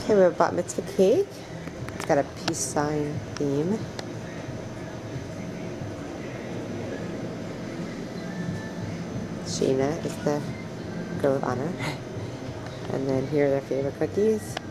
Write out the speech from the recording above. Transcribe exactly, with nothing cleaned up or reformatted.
Okay, we have a bat mitzvah cake. It's got a peace sign theme. Shayna is the girl of honor. And then here are their favorite cookies.